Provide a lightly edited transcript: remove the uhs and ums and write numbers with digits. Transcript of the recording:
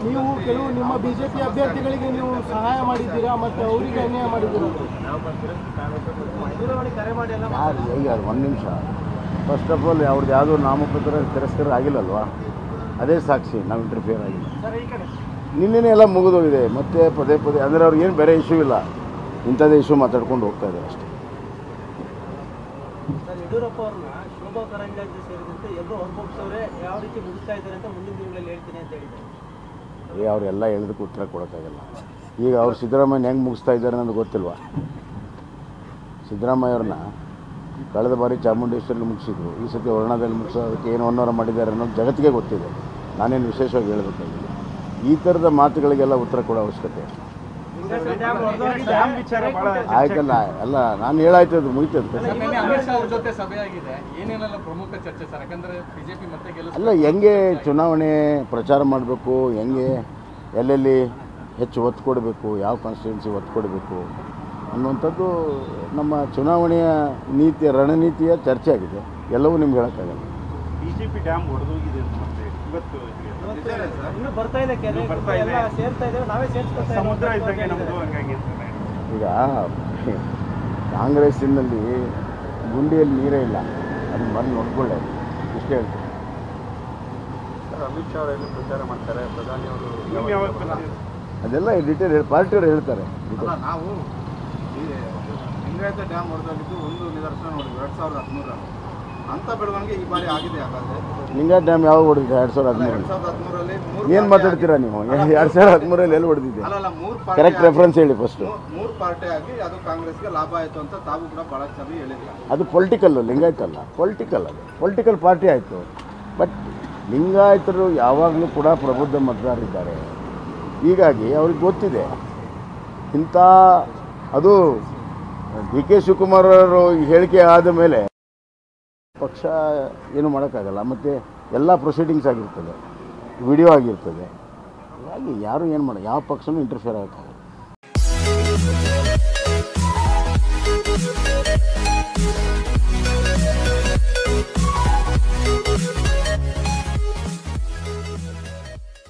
ನೀವು ಕೆಲವು ನಿಮ್ಮ ಬಿಜೆಪಿ ಅಭ್ಯರ್ಥಿಗಳಿಗೆ ನೀವು ಸಹಾಯ ಮಾಡಿದ್ದೀರಾ ಮತ್ತು ಅವರಿಗೆ ಅನ್ಯಾಯ ಮಾಡಿದ್ದೀರಾ? ಈಗ ಒಂದು ನಿಮಿಷ, ಫಸ್ಟ್ ಆಫ್ ಆಲ್ ಅವ್ರದ್ದು ಯಾವುದೋ ನಾಮಪತ್ರ ತಿರಸ್ಕಾರ ಆಗಿಲ್ಲಲ್ವಾ, ಅದೇ ಸಾಕ್ಷಿ. ನಾವು ಇಂಟರ್ಫಿಯರ್ ಆಗಿಲ್ಲ. ನಿನ್ನೆ ಎಲ್ಲ ಮುಗಿದೋಗಿದೆ. ಮತ್ತೆ ಪದೇ ಪದೇ ಅಂದರೆ ಅವ್ರಿಗೆ ಏನು ಬೇರೆ ಇಶ್ಯೂ ಇಲ್ಲ, ಇಂಥದ್ದೇ ಇಶ್ಯೂ ಮಾತಾಡ್ಕೊಂಡು ಹೋಗ್ತಾ ಇದ್ದಾರೆ ಅಷ್ಟೇ. ಯಡಿಯೂರಪ್ಪ ಅವ್ರನ್ನ ಶೋಭಾ ಕರಂದ್ಲಾಜೆ ಸೇರಿದಂತೆ ಎಲ್ಲರೂ ಹೊರಗೋಗ್ಸವ್ರೆ, ಯಾವ ರೀತಿ ಮುಗಿಸ್ತಾ ಇದ್ದಾರೆ ಅಂತ ಮುಂದಿನ ದಿನಗಳಲ್ಲಿ ಹೇಳ್ತೀನಿ ಅಂತ ಹೇಳಿದ್ದಾರೆ. ಅವರೆಲ್ಲ ಹೇಳಿದಕ್ಕೆ ಉತ್ತರ ಕೊಡೋಕ್ಕಾಗಲ್ಲ. ಈಗ ಅವ್ರು ಸಿದ್ದರಾಮಯ್ಯ ಹೆಂಗೆ ಮುಗಿಸ್ತಾ ಇದ್ದಾರೆ ಅನ್ನೋದು ಗೊತ್ತಿಲ್ವಾ? ಸಿದ್ದರಾಮಯ್ಯವ್ರನ್ನ ಕಳೆದ ಬಾರಿ ಚಾಮುಂಡೇಶ್ವರಿಯಲ್ಲಿ ಮುಗಿಸಿದ್ರು, ಈ ಸತಿ ವರ್ಣದಲ್ಲಿ ಮುಗಿಸೋದಕ್ಕೆ ಏನು ಒನ್ನೋರ ಮಾಡಿದ್ದಾರೆ ಅನ್ನೋದು ಜಗತ್ತಿಗೆ ಗೊತ್ತಿದೆ. ನಾನೇನು ವಿಶೇಷವಾಗಿ ಹೇಳಬೇಕಾಗಿಲ್ಲ. ಈ ಥರದ ಮಾತುಗಳಿಗೆಲ್ಲ ಉತ್ತರ ಕೊಡೋ ಅವಶ್ಯಕತೆ ಆಯ್ತಲ್ಲ. ಅಲ್ಲ, ನಾನು ಹೇಳಾಯ್ತು, ಅದು ಮುಗಿತದೆ. ಅಲ್ಲ, ಹೆಂಗೆ ಚುನಾವಣೆ ಪ್ರಚಾರ ಮಾಡಬೇಕು, ಹೆಂಗೆ ಎಲ್ಲೆಲ್ಲಿ ಹೆಚ್ಚು ಒತ್ತು ಕೊಡಬೇಕು, ಯಾವ ಕಾನ್ಸ್ಟಿಟ್ಯೂನ್ಸಿ ಒತ್ತು ಕೊಡಬೇಕು ಅನ್ನುವಂಥದ್ದು ನಮ್ಮ ಚುನಾವಣೆಯ ನೀತಿಯ ರಣನೀತಿಯ ಚರ್ಚೆ ಆಗಿದೆ. ಎಲ್ಲವೂ ನಿಮ್ಗೆ ಹೇಳೋಕ್ಕಾಗಲ್ಲ. ಬಿಜೆಪಿ ಡ್ಯಾಮ್ ಹೊಡೆದೋಗಿದೆ ಅಂತ ಮತ್ತೆ ಇವತ್ತು ಇನ್ನೂ ಬರ್ತಾ ಇದೆ, ಸೇರ್ತಾ ಇದೆ, ನಾವೇ ಸೇರಿಸ್ಕೊಳ್ತಾ ಸಮುದ್ರ ಇದ್ದಂಗೆ ನಮ್ಮದು ಹಂಗಾಗಿ. ಈಗ ಕಾಂಗ್ರೆಸ್ಸಿನಲ್ಲಿ ಗುಂಡಿಯಲ್ಲಿ ನೀರೇ ಇಲ್ಲ, ಅದನ್ನ ಬಂದು ನೋಡ್ಕೊಳ್ಳೆ. ಇಷ್ಟೇ ಹೇಳ್ತೀನಿ. ಅಮಿತ್ ಶಾ ಅವರೆಲ್ಲ ಪ್ರಚಾರ ಮಾಡ್ತಾರೆ, ಪ್ರಧಾನಿಯವರು ಅದೆಲ್ಲ ಡೀಟೇಲ್ ಪಾರ್ಟಿಯವರು ಹೇಳ್ತಾರೆ. ನಾವು ಈ ಲಿಂಗಾಯತ ಡ್ಯಾಮ್ ಹೊಡೆದಾಗಿದ್ದು ಒಂದು ನಿದರ್ಶನ ನೋಡಿದ್ವಿ 2013 ಅಂತ ಬೆಳವಣಿಗೆ ಈ ಬಾರಿ ಆಗಿದೆ. ಹಾಗಾದ್ರೆ ಲಿಂಗಾಯತ ಡ್ಯಾಮ್ ಯಾವಾಗ ಹೊಡೆದಿದೆ? 2013ರಲ್ಲಿ ಏನು ಮಾತಾಡ್ತೀರಾ ನೀವು? 2013ರಲ್ಲಿ ಎಲ್ಲಿ ಹೊಡೆದಿದೆ? ಕರೆಕ್ಟ್ ರೆಫರೆನ್ಸ್ ಹೇಳಿ ಫಸ್ಟ್. ಮೂರು ಪಾರ್ಟಿ ಆಗಿ ಅದು ಕಾಂಗ್ರೆಸ್ಗೆ ಲಾಭ ಆಯಿತು ಅಂತ ತಾವು ಕೂಡ ಭಾಳ ಸಭೆ ಹೇಳಿಲ್ಲ. ಅದು ಪೊಲಿಟಿಕಲ್, ಲಿಂಗಾಯತ ಅಲ್ಲ, ಪೊಲಿಟಿಕಲ್. ಅದು ಪೊಲಿಟಿಕಲ್ ಪಾರ್ಟಿ ಆಯಿತು. ಬಟ್ ಲಿಂಗಾಯತರು ಯಾವಾಗಲೂ ಕೂಡ ಪ್ರಬುದ್ಧ ಮತದಾರರಿದ್ದಾರೆ. ಹೀಗಾಗಿ ಅವ್ರಿಗೆ ಗೊತ್ತಿದೆ ಇಂಥ ಅದು ಡಿ ಕೆ ಶಿವಕುಮಾರ್ ಅವರು ಹೇಳಿಕೆ ಆದ ಮೇಲೆ ಪಕ್ಷ ಏನು ಮಾಡೋಕ್ಕಾಗಲ್ಲ. ಮತ್ತು ಎಲ್ಲ ಪ್ರೊಸೀಡಿಂಗ್ಸ್ ಆಗಿರ್ತದೆ, ವಿಡಿಯೋ ಆಗಿರ್ತದೆ. ಹಾಗಾಗಿ ಯಾರು ಏನು ಯಾವ ಪಕ್ಷನೂ ಇಂಟರ್ಫಿಯರ್ ಆಗೋಕ್ಕಾಗಲ್ಲ.